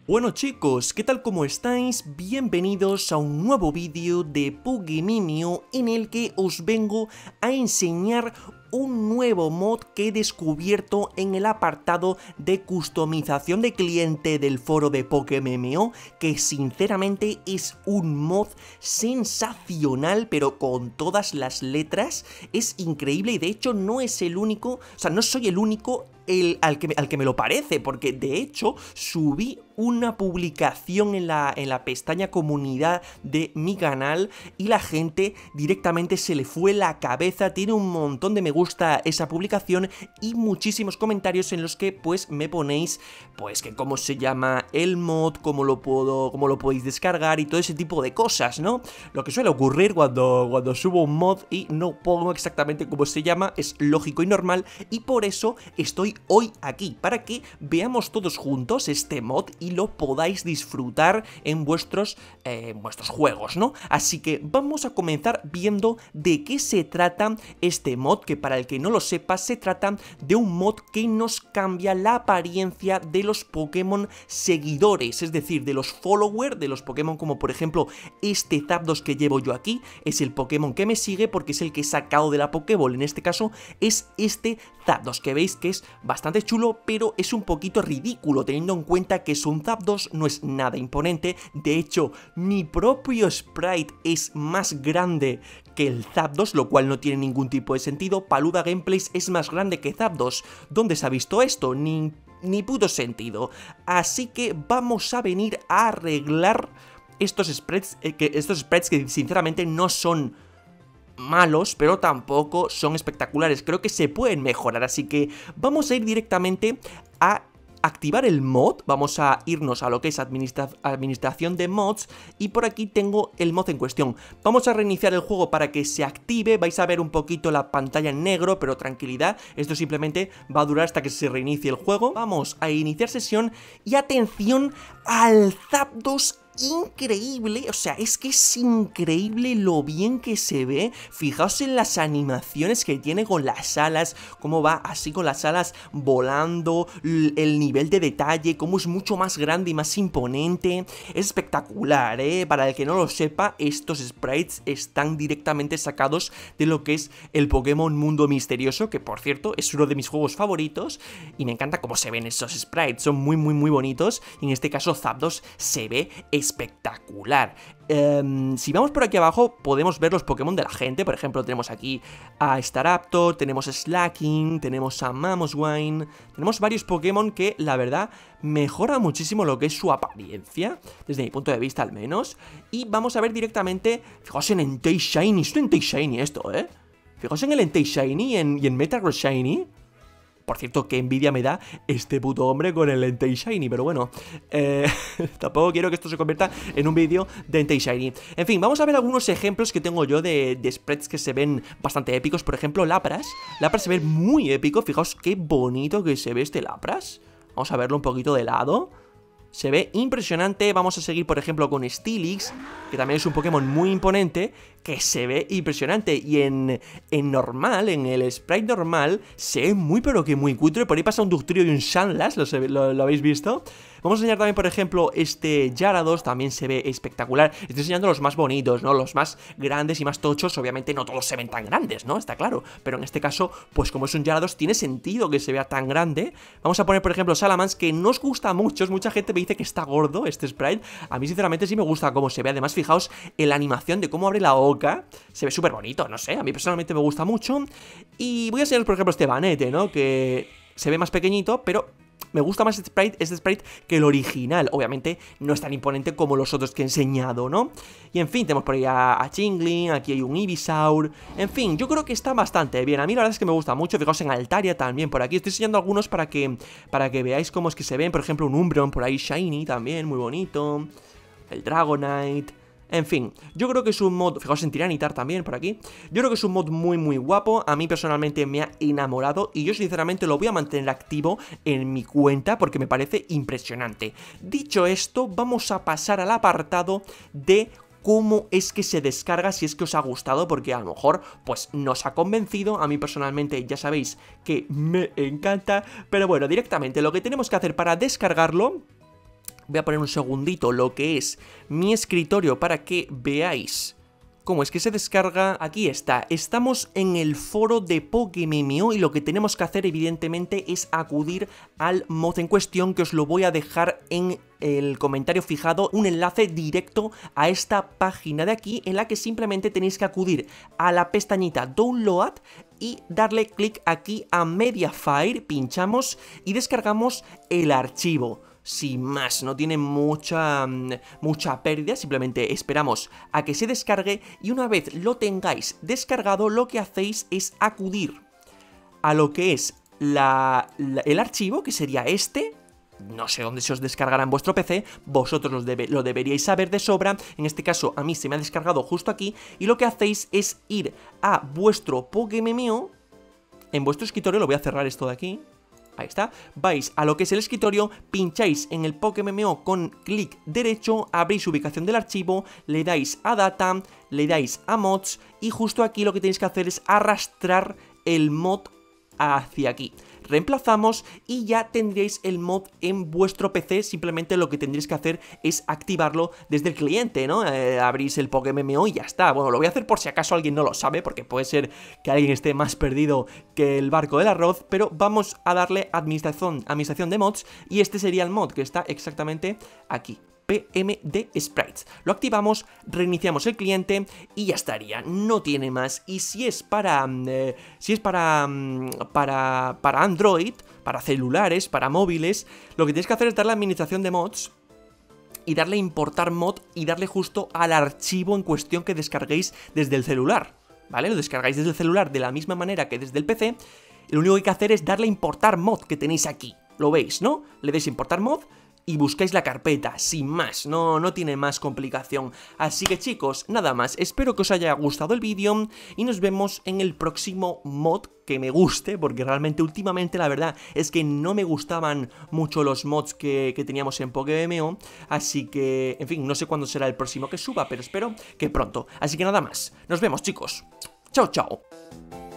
Bueno chicos, ¿qué tal cómo estáis? Bienvenidos a un nuevo vídeo de Pugimimio en el que os vengo a enseñar un nuevo mod que he descubierto en el apartado de customización de cliente del foro de Pugimimio, que sinceramente es un mod sensacional, pero con todas las letras. Es increíble y de hecho no es el único, o sea, no soy el único al que me lo parece, porque de hecho subí una publicación en la pestaña comunidad de mi canal y la gente directamente se le fue la cabeza. Tiene un montón de me gusta esa publicación y muchísimos comentarios en los que pues me ponéis pues que cómo se llama el mod, cómo lo podéis descargar y todo ese tipo de cosas, ¿no? Lo que suele ocurrir cuando subo un mod y no pongo exactamente cómo se llama, es lógico y normal, y por eso estoy hoy aquí, para que veamos todos juntos este mod y lo podáis disfrutar en vuestros juegos, ¿no? Así que vamos a comenzar viendo de qué se trata este mod, que para el que no lo sepa, se trata de un mod que nos cambia la apariencia de los Pokémon seguidores, es decir, de los followers, de los Pokémon como por ejemplo este Zapdos que llevo yo aquí, es el Pokémon que me sigue porque es el que he sacado de la Pokéball, en este caso es este Zapdos, que veis que es bastante chulo, pero es un poquito ridículo teniendo en cuenta que es un Zapdos, no es nada imponente. De hecho, mi propio sprite es más grande que el Zapdos, lo cual no tiene ningún tipo de sentido. Paluda Gameplays es más grande que Zapdos. ¿Dónde se ha visto esto? Ni puto sentido. Así que vamos a venir a arreglar estos sprites que sinceramente no son malos, pero tampoco son espectaculares. Creo que se pueden mejorar, así que vamos a ir directamente a activar el mod. Vamos a irnos a lo que es administración de mods y por aquí tengo el mod en cuestión. Vamos a reiniciar el juego para que se active. Vais a ver un poquito la pantalla en negro, pero tranquilidad, esto simplemente va a durar hasta que se reinicie el juego. Vamos a iniciar sesión y atención al Zapdos. Increíble, o sea, es que es increíble lo bien que se ve. Fijaos en las animaciones que tiene con las alas, cómo va así con las alas volando, el nivel de detalle, cómo es mucho más grande y más imponente. Es espectacular, para el que no lo sepa, estos sprites están directamente sacados de lo que es el Pokémon Mundo Misterioso, que por cierto es uno de mis juegos favoritos y me encanta cómo se ven esos sprites, son muy bonitos y en este caso Zapdos se ve espectacular. Si vamos por aquí abajo podemos ver los Pokémon de la gente. Por ejemplo, tenemos aquí a Staraptor, tenemos a Slaking, tenemos a Mamoswine, tenemos varios Pokémon que la verdad mejora muchísimo lo que es su apariencia, desde mi punto de vista al menos. Y vamos a ver directamente, fijaos en Entei Shiny, es un Entei Shiny esto, fijaos en el Entei Shiny y en Metagross Shiny. Por cierto, qué envidia me da este puto hombre con el Entei Shiny, pero bueno, tampoco quiero que esto se convierta en un vídeo de Entei Shiny. En fin, vamos a ver algunos ejemplos que tengo yo de sprites que se ven bastante épicos. Por ejemplo, Lapras. Lapras se ve muy épico, fijaos qué bonito que se ve este Lapras. Vamos a verlo un poquito de lado. Se ve impresionante. Vamos a seguir por ejemplo con Steelix, que también es un Pokémon muy imponente, que se ve impresionante. Y en normal, en el sprite normal, se ve muy pero que muy cutre. Por ahí pasa un Ductrio y un Sandlash, ¿lo habéis visto? Vamos a enseñar también, por ejemplo, este Gyarados, también se ve espectacular. Estoy enseñando los más bonitos, ¿no? Los más grandes y más tochos, obviamente no todos se ven tan grandes, ¿no? Está claro, pero en este caso, pues como es un Gyarados, tiene sentido que se vea tan grande. Vamos a poner, por ejemplo, Salamence, que no os gusta mucho, mucha gente me dice que está gordo este sprite. A mí, sinceramente, sí me gusta cómo se ve. Además, fijaos en la animación de cómo abre la boca, se ve súper bonito, no sé, a mí personalmente me gusta mucho. Y voy a enseñaros, por ejemplo, este Banete, ¿no? Que se ve más pequeñito, pero me gusta más este sprite que el original. Obviamente no es tan imponente como los otros que he enseñado, ¿no? Y en fin, tenemos por ahí a Chingling, aquí hay un Ivysaur. En fin, yo creo que está bastante bien. A mí la verdad es que me gusta mucho. Fijaos en Altaria también por aquí. Estoy enseñando algunos para que veáis cómo es que se ven. Por ejemplo, un Umbreon por ahí shiny también, muy bonito. El Dragonite. En fin, yo creo que es un mod, fijaos en Tiranitar también por aquí. Yo creo que es un mod muy guapo. A mí personalmente me ha enamorado y yo sinceramente lo voy a mantener activo en mi cuenta porque me parece impresionante. Dicho esto, vamos a pasar al apartado de cómo es que se descarga, si es que os ha gustado, porque a lo mejor pues nos ha convencido. A mí personalmente ya sabéis que me encanta, pero bueno, directamente lo que tenemos que hacer para descargarlo Voy a poner un segundito lo que es mi escritorio para que veáis cómo es que se descarga. Aquí está, estamos en el foro de Pokemimio y lo que tenemos que hacer evidentemente es acudir al mod en cuestión, que os lo voy a dejar en el comentario fijado, un enlace directo a esta página de aquí, en la que simplemente tenéis que acudir a la pestañita Download y darle clic aquí a Mediafire, pinchamos y descargamos el archivo. Sin más, no tiene mucha pérdida, simplemente esperamos a que se descargue y una vez lo tengáis descargado, lo que hacéis es acudir a lo que es el archivo, que sería este. No sé dónde se os descargará en vuestro PC, vosotros lo deberíais saber de sobra. En este caso a mí se me ha descargado justo aquí y lo que hacéis es ir a vuestro Pokemimio, en vuestro escritorio. Lo voy a cerrar esto de aquí. Ahí está, vais a lo que es el escritorio, pincháis en el Pokemimio con clic derecho, abrís ubicación del archivo, le dais a Data, le dais a Mods y justo aquí lo que tenéis que hacer es arrastrar el mod hacia aquí. Reemplazamos y ya tendréis el mod en vuestro PC. Simplemente lo que tendréis que hacer es activarlo desde el cliente, ¿no? Abrís el Pokemimio y ya está. Bueno, lo voy a hacer por si acaso alguien no lo sabe, porque puede ser que alguien esté más perdido que el barco del arroz, pero vamos a darle administración de mods y este sería el mod que está exactamente aquí. PMD Sprites. Lo activamos, reiniciamos el cliente y ya estaría, no tiene más. Y si es para Android, para celulares, para móviles, lo que tienes que hacer es darle a administración de mods y darle a importar mod y darle justo al archivo en cuestión que descarguéis desde el celular, ¿vale? Lo descargáis desde el celular de la misma manera que desde el PC. Lo único que hay que hacer es darle a importar mod que tenéis aquí. Lo veis, ¿no? Le dais a importar mod y buscáis la carpeta, sin más, no tiene más complicación. Así que chicos, nada más, espero que os haya gustado el vídeo y nos vemos en el próximo mod que me guste, porque realmente últimamente la verdad es que no me gustaban mucho los mods que teníamos en Pokemimio, así que, en fin, no sé cuándo será el próximo que suba, pero espero que pronto. Así que nada más, nos vemos chicos, chao chao.